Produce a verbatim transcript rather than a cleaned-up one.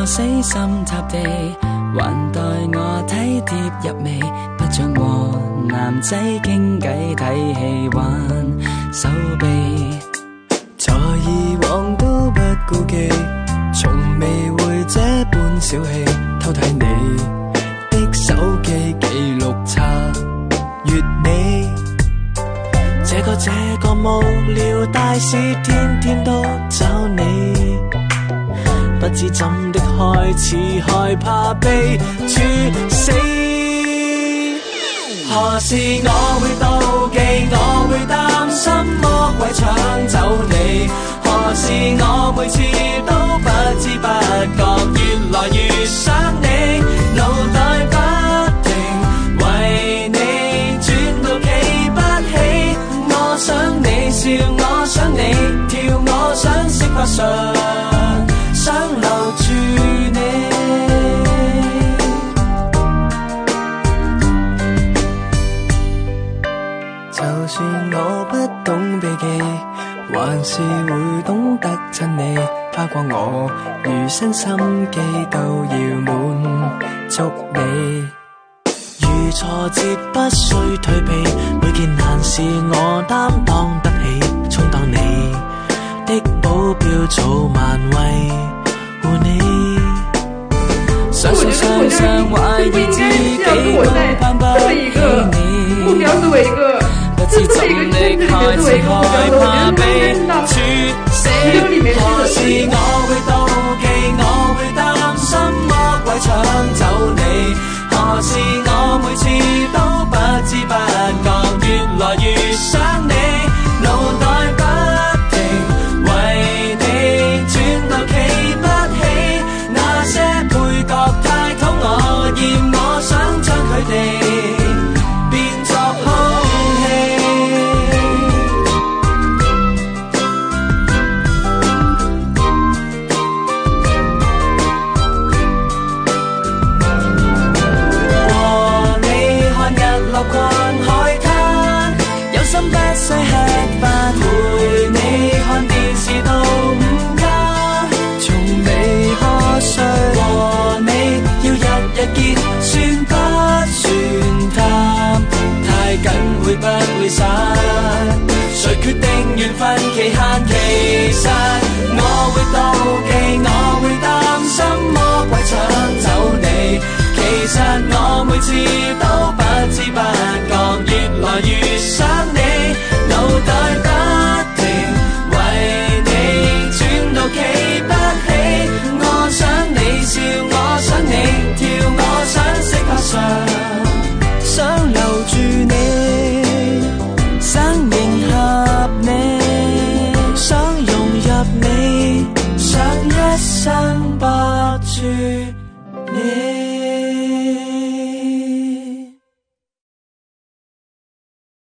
死心塌地，還待我體貼入微，不像和男仔傾偈睇戲玩手臂，在以往都不顧忌，從未會這般小氣，偷睇你的手機記錄查閱你，這個這個無聊大事天天都找你，不知怎的開始害怕被處死，何時我會妒忌，我會擔心魔鬼搶走你，何時我每次都不知不覺越來越想你，腦袋不停為你轉到企不起，我想你笑，我想你跳，我想識法術，想留住你，就算我不懂避忌，還是會懂得親你，花過我餘生心機都要滿足你，如挫折不需退避，每件難事我擔當得起，充當你的保鏢早晚為護你，常常常常懷疑自己都攀不起你，不知怎的開始害怕被處死，何時我會妒忌，我會擔心魔鬼搶走你，何時我每次都不知不覺越來越想你，腦袋不停為你轉到企不起，那些配角太討我厭，我想將佢哋變作空氣，和你看日落逛海灘，有心不需吃飯，陪你看電視到午間，從未瞌睡，和你要日日見，算不算淡？太緊會不會散？誰決定緣分期限？其實我會妒忌，我會擔心魔鬼搶走你，其實我每次都不知不覺越來越想你，腦袋不停為你轉到企不起，我想你笑，我想你跳，我想識法術，想留住你，想迎合你，想融入你，想一生不處